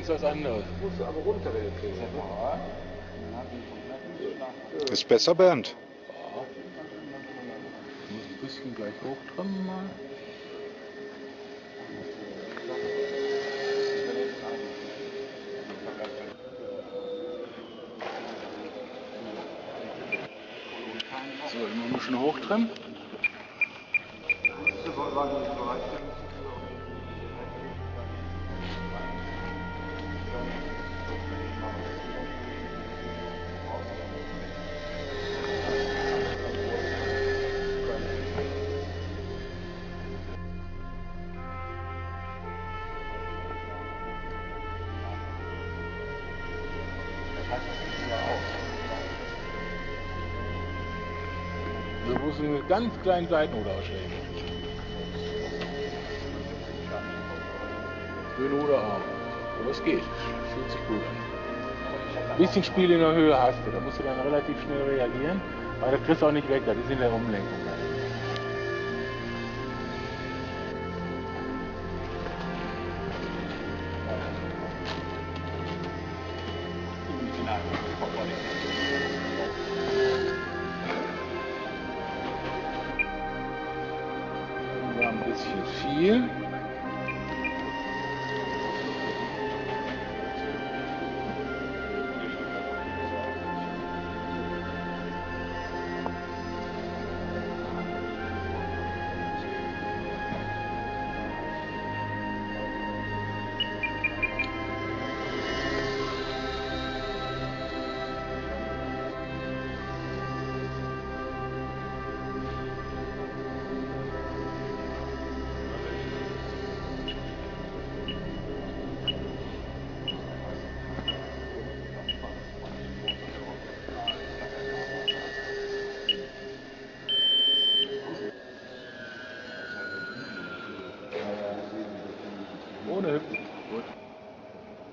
was anderes. Musst du aber runter, wenn du kriegst. Ist besser, Bernd. Ja. Ich muss ein bisschen gleich hochtrimmen mal. So, immer ein bisschen hochtrimmen. Wir müssen einen ganz kleinen Seitenhut ausschlägen. Für den Oderarm. Aber es geht. Fühlt sich gut an. Ein bisschen Spiel in der Höhe hast du. Da musst du dann relativ schnell reagieren. Aber das kriegst du auch nicht weg. Das ist in der Umlenkung. Ein bisschen viel. Ohne Hüpfen. Gut.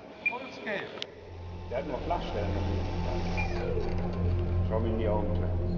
Holzgelb. Der hat noch Flachstellen. Schau mir in die Augen.